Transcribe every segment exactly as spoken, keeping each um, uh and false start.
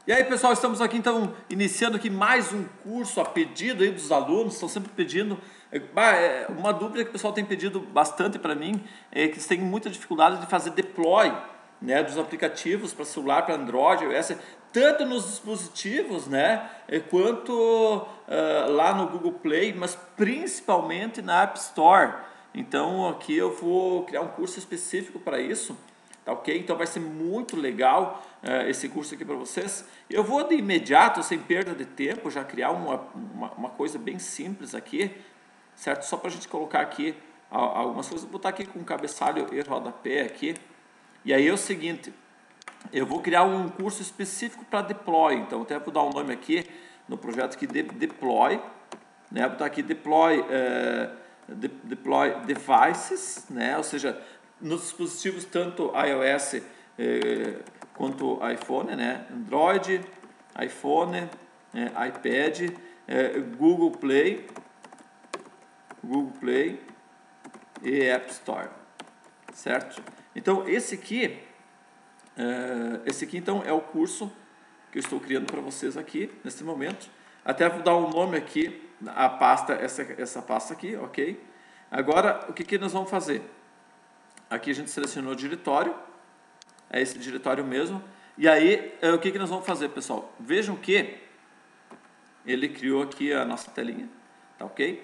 E aí, pessoal, estamos aqui então iniciando aqui mais um curso a pedido aí dos alunos, estão sempre pedindo. Uma dúvida que o pessoal tem pedido bastante para mim é que eles têm muita dificuldade de fazer deploy, né, dos aplicativos para celular, para Android, iOS, tanto nos dispositivos, né, quanto uh, lá no Google Play, mas principalmente na App Store. Então aqui eu vou criar um curso específico para isso. Tá, ok? Então vai ser muito legal uh, esse curso aqui para vocês. Eu vou de imediato, sem perda de tempo, já criar uma, uma, uma coisa bem simples aqui, certo? Só para a gente colocar aqui algumas coisas. Vou botar aqui com cabeçalho e rodapé aqui. E aí é o seguinte, eu vou criar um curso específico para deploy. Então até vou dar um nome aqui no projeto aqui de deploy, né? Vou botar aqui deploy, uh, de, deploy devices, né? Ou seja, nos dispositivos tanto iOS eh, quanto iPhone, né? Android, iPhone, eh, iPad, eh, Google Play, Google Play e App Store, certo? Então esse aqui, eh, esse aqui então é o curso que eu estou criando para vocês aqui nesse momento. Até vou dar um nome aqui à pasta, essa essa pasta aqui, ok? Agora o que que nós vamos fazer? Aqui a gente selecionou o diretório, é esse diretório mesmo. E aí, o que, que nós vamos fazer, pessoal? Vejam que ele criou aqui a nossa telinha, tá ok?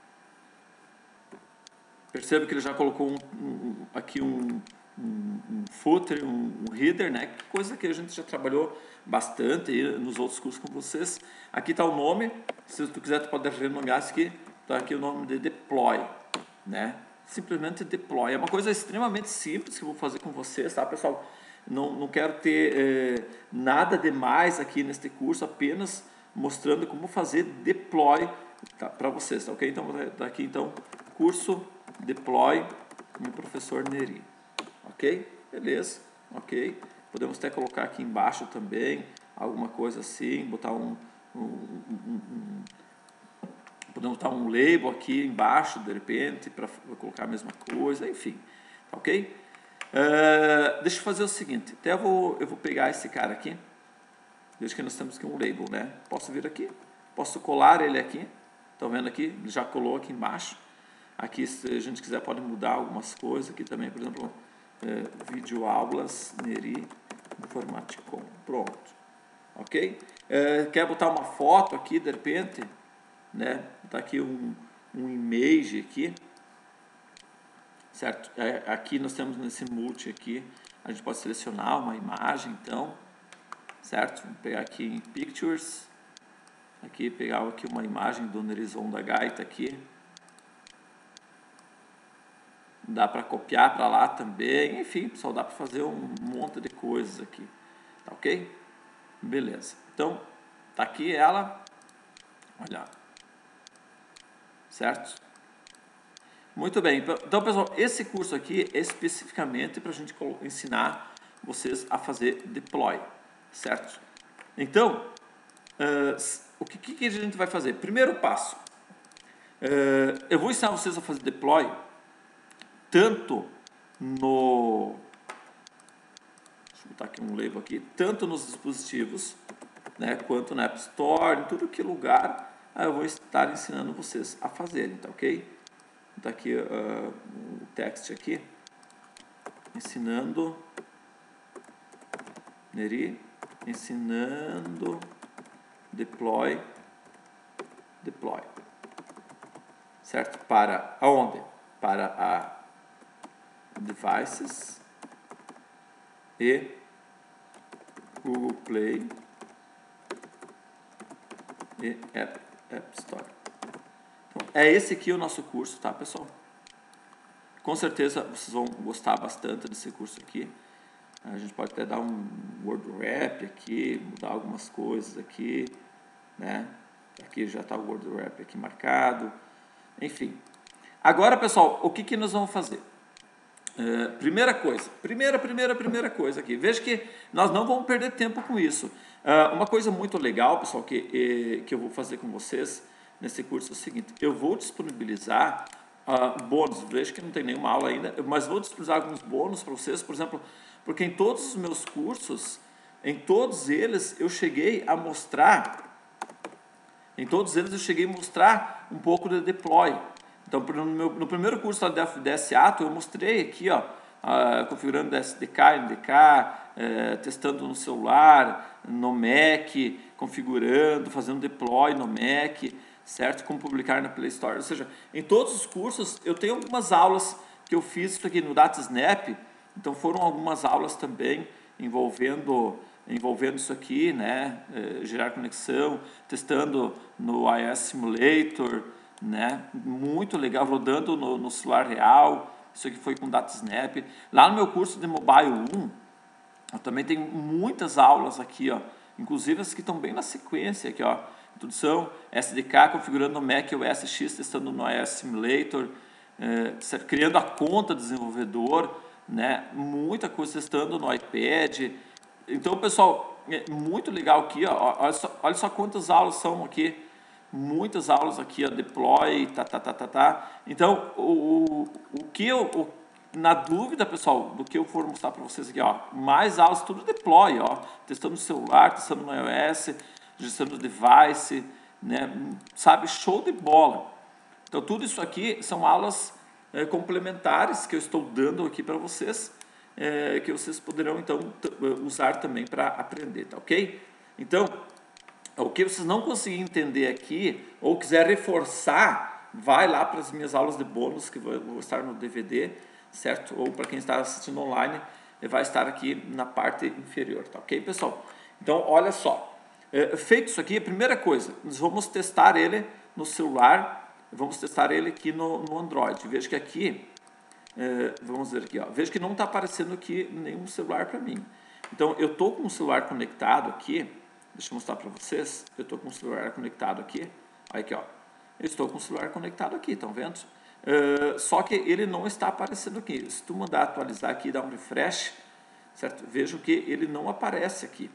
Perceba que ele já colocou um, um, aqui um, um, um footer, um, um header, né? Coisa que a gente já trabalhou bastante aí nos outros cursos com vocês. Aqui está o nome, se tu quiser tu pode renomear isso aqui, tá aqui o nome de deploy, né? Simplesmente deploy. É uma coisa extremamente simples que eu vou fazer com vocês, tá, pessoal? Não, não quero ter eh, nada demais aqui neste curso, apenas mostrando como fazer deploy, tá, para vocês, tá ok? Então, daqui então, curso deploy com o professor Neri, ok? Beleza, ok? Podemos até colocar aqui embaixo também, alguma coisa assim, botar um... um, um, um Podemos botar um label aqui embaixo, de repente, para colocar a mesma coisa, enfim, ok? Uh, deixa eu fazer o seguinte, até eu vou, eu vou pegar esse cara aqui, veja que nós temos aqui um label, né? Posso vir aqui, posso colar ele aqui, estão vendo aqui? Já colou aqui embaixo. Aqui, se a gente quiser, pode mudar algumas coisas aqui também, por exemplo, uh, vídeo aulas, Neri, Informaticom, pronto, ok? Uh, quer botar uma foto aqui, de repente, né? Tá aqui um, um image aqui, certo? É, aqui nós temos nesse multi aqui, a gente pode selecionar uma imagem, então, certo? Vamos pegar aqui em Pictures, aqui pegar aqui uma imagem do Nerizon da gaita aqui, dá para copiar para lá também, enfim, pessoal, dá para fazer um monte de coisas aqui, tá ok? Beleza, então, tá aqui ela, olha, certo? Muito bem, então pessoal, esse curso aqui é especificamente para a gente ensinar vocês a fazer deploy, certo? Então, uh, o que, que a gente vai fazer? Primeiro passo, uh, eu vou ensinar vocês a fazer deploy tanto no, deixa eu botar aqui um label aqui, tanto nos dispositivos, né, quanto na App Store, em tudo que lugar, aí eu vou estar ensinando vocês a fazerem, tá ok? Tá aqui uh, o text aqui, ensinando, Neri, ensinando, deploy, deploy, certo? Para aonde? Para a devices e Google Play e App, App Store. Então, é esse aqui o nosso curso, tá, pessoal? Com certeza vocês vão gostar bastante desse curso aqui. A gente pode até dar um word wrap aqui, mudar algumas coisas aqui, né? Aqui já está o word wrap aqui marcado. Enfim. Agora, pessoal, o que que nós vamos fazer? Uh, primeira coisa, primeira, primeira, primeira coisa aqui. Veja que nós não vamos perder tempo com isso. Uh, uma coisa muito legal, pessoal, que, eh, que eu vou fazer com vocês nesse curso é o seguinte. Eu vou disponibilizar uh, bônus. Veja que não tem nenhuma aula ainda, mas vou disponibilizar alguns bônus para vocês. Por exemplo, porque em todos os meus cursos em todos eles eu cheguei a mostrar, em todos eles eu cheguei a mostrar um pouco de deploy. Então, no, meu, no primeiro curso da D S Ato, eu mostrei aqui, ó, uh, configurando S D K, N D K, uh, testando no celular, no Mac, configurando, fazendo deploy no Mac, certo? Como publicar na Play Store. Ou seja, em todos os cursos, eu tenho algumas aulas que eu fiz isso aqui no DataSnap, então foram algumas aulas também envolvendo, envolvendo isso aqui, né? Uh, gerar conexão, testando no I S Simulator, né? Muito legal, rodando no, no celular real. Isso aqui foi com DataSnap. Lá no meu curso de Mobile um, eu também tenho muitas aulas aqui, ó, inclusive as que estão bem na sequência aqui, ó. Introdução, S D K, configurando no Mac O S X, testando no I S Simulator, é, criando a conta do desenvolvedor, né? Muita coisa testando no iPad. Então, pessoal, é muito legal aqui, ó. Olha só, olha só quantas aulas são aqui. Muitas aulas aqui, ó, deploy, tá, tá, tá, tá, tá. Então, o, o, o que eu, o, na dúvida, pessoal, do que eu for mostrar para vocês aqui, ó, mais aulas, tudo deploy, ó, testando no celular, testando no iOS, gestando device, né, sabe, show de bola. Então, tudo isso aqui são aulas é, complementares que eu estou dando aqui para vocês, é, que vocês poderão, então, usar também para aprender, tá ok? Então, o que vocês não conseguirem entender aqui, ou quiser reforçar, vai lá para as minhas aulas de bônus, que vou estar no D V D, certo? Ou para quem está assistindo online, vai estar aqui na parte inferior, tá ok, pessoal? Então, olha só. É, feito isso aqui, a primeira coisa, nós vamos testar ele no celular, vamos testar ele aqui no, no Android. Veja que aqui, é, vamos ver aqui, ó, veja que não está aparecendo aqui nenhum celular para mim. Então, eu estou com o celular conectado aqui. Deixa eu mostrar para vocês. Eu estou com o celular conectado aqui. Aqui, ó. Eu estou com o celular conectado aqui, estão vendo? Uh, só que ele não está aparecendo aqui. Se tu mandar atualizar aqui e dar um refresh, certo? Vejo que ele não aparece aqui.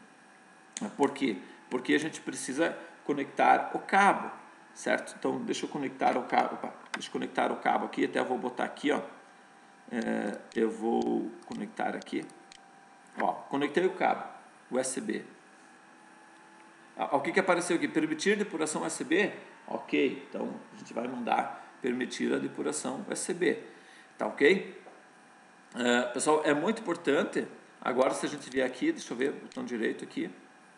Por quê? Porque a gente precisa conectar o cabo, certo? Então, deixa eu conectar o cabo. Opa, deixa eu conectar o cabo aqui. Até vou botar aqui, ó. Uh, eu vou conectar aqui. Ó, conectei o cabo U S B. O que, que apareceu aqui? Permitir depuração U S B? Ok, então a gente vai mandar permitir a depuração U S B. Tá ok? Uh, pessoal, é muito importante. Agora, se a gente vier aqui, deixa eu ver, botão direito aqui.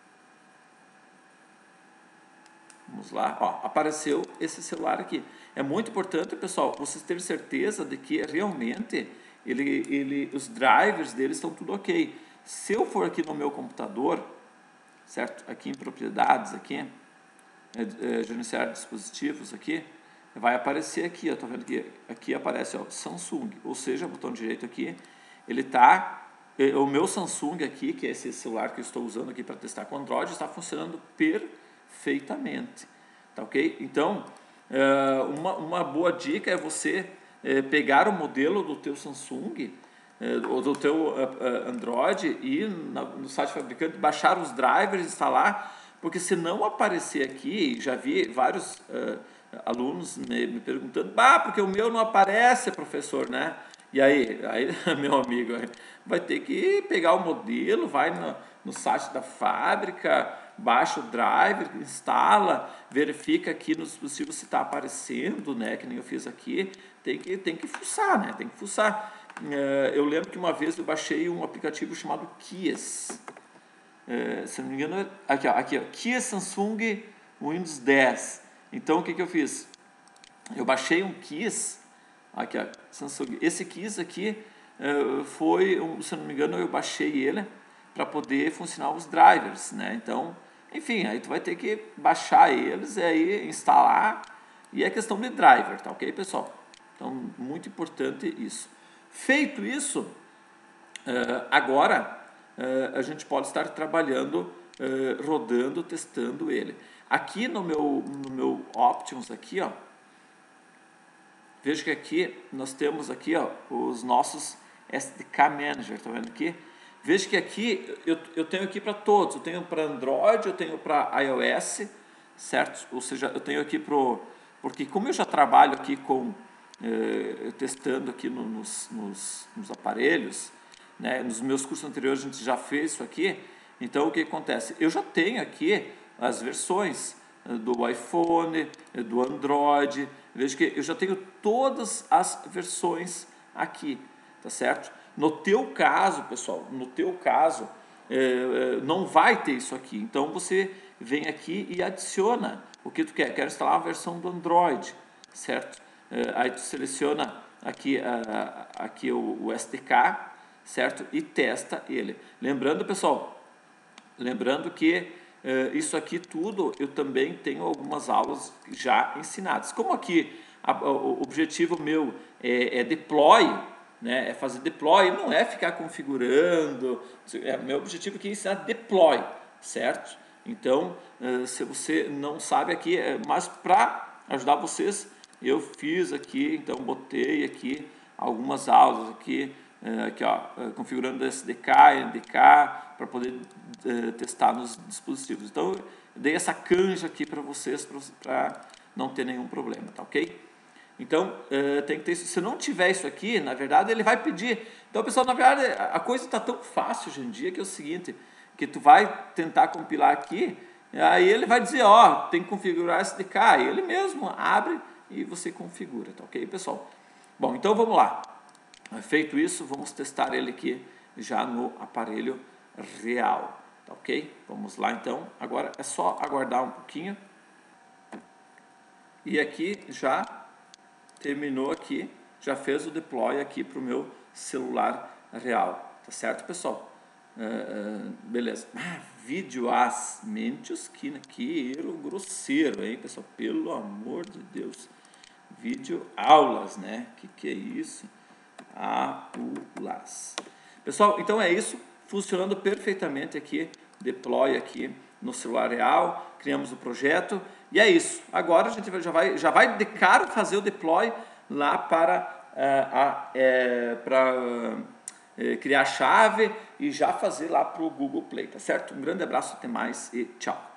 Vamos lá, ó, apareceu esse celular aqui. É muito importante, pessoal, vocês terem certeza de que realmente ele, ele, os drivers dele estão tudo ok. Se eu for aqui no meu computador, certo? Aqui em propriedades, aqui, é, é, gerenciar dispositivos, aqui, vai aparecer aqui, ó, tá vendo que aqui aparece, ó, Samsung, ou seja, botão direito aqui, ele tá, é, o meu Samsung aqui, que é esse celular que eu estou usando aqui para testar com Android, está funcionando perfeitamente, tá ok? Então, é, uma, uma boa dica é você é, pegar o modelo do teu Samsung, ou do teu uh, uh, Android e ir no site fabricante, baixar os drivers, instalar, porque se não aparecer aqui, já vi vários uh, alunos me, me perguntando, bah, porque o meu não aparece, professor, né? E aí, aí meu amigo, vai ter que pegar o modelo, vai no, no site da fábrica, baixa o driver, instala, verifica aqui no dispositivo se está aparecendo, né? Que nem eu fiz aqui, tem que, tem que fuçar, né? Tem que fuçar. Uh, eu lembro que uma vez eu baixei um aplicativo chamado Kies. Uh, se não me engano, aqui, ó, aqui, ó, Kies Samsung Windows dez. Então, o que, que eu fiz? Eu baixei um Kies, aqui, ó, Samsung. Esse Kies aqui uh, foi, um, se não me engano, eu baixei ele para poder funcionar os drivers, né? Então, enfim, aí tu vai ter que baixar eles e aí instalar. E é questão de driver, tá ok, pessoal? Então, muito importante isso. Feito isso, uh, agora uh, a gente pode estar trabalhando, uh, rodando, testando ele. Aqui no meu, no meu Options, aqui, ó, veja que aqui nós temos aqui, ó, os nossos S D K Manager, tá vendo aqui? Veja que aqui eu, eu tenho aqui para todos, eu tenho para Android, eu tenho para iOS, certo? Ou seja, eu tenho aqui pro, porque como eu já trabalho aqui com Uh, testando aqui no, nos, nos, nos aparelhos, né? Nos meus cursos anteriores a gente já fez isso aqui, Então o que acontece? Eu já tenho aqui as versões do iPhone, do Android, veja que eu já tenho todas as versões aqui, tá certo? No teu caso, pessoal, no teu caso, é, não vai ter isso aqui, então você vem aqui e adiciona o que tu quer. Quero instalar a versão do Android, certo? É, aí tu seleciona aqui, a, aqui o, o S D K, certo? E testa ele. Lembrando, pessoal, lembrando que Uh, isso aqui tudo eu também tenho algumas aulas já ensinadas. Como aqui a, a, o objetivo meu é, é deploy, né, é fazer deploy, não é ficar configurando, é, meu objetivo aqui é ensinar deploy, certo? Então, uh, se você não sabe aqui, é, mas para ajudar vocês, eu fiz aqui, então botei aqui algumas aulas aqui, uh, aqui ó, uh, configurando S D K, N D K, para poder uh, testar nos dispositivos. Então, eu dei essa canja aqui para vocês, para não ter nenhum problema, tá ok? Então, uh, tem que ter isso. Se não tiver isso aqui, na verdade, ele vai pedir. Então, pessoal, na verdade, a coisa está tão fácil hoje em dia que é o seguinte, que tu vai tentar compilar aqui, aí ele vai dizer, ó, tem que configurar S D K, e ele mesmo abre e você configura, tá ok, pessoal? Bom, então vamos lá. Feito isso, vamos testar ele aqui já no aparelho real, tá ok? Vamos lá então, agora é só aguardar um pouquinho. E aqui já terminou aqui, já fez o deploy aqui para o meu celular real, tá certo, pessoal? Uh, uh, beleza. Ah, vídeo as mentes que, que erro grosseiro, hein, pessoal? Pelo amor de Deus. Vídeo aulas, né? Que que é isso? Aulas. Pessoal, então é isso. Funcionando perfeitamente aqui, deploy aqui no celular real, criamos o projeto e é isso. Agora a gente já vai, já vai de cara fazer o deploy lá para, uh, a, é, para uh, criar a chave e já fazer lá para o Google Play, tá certo? Um grande abraço, até mais e tchau.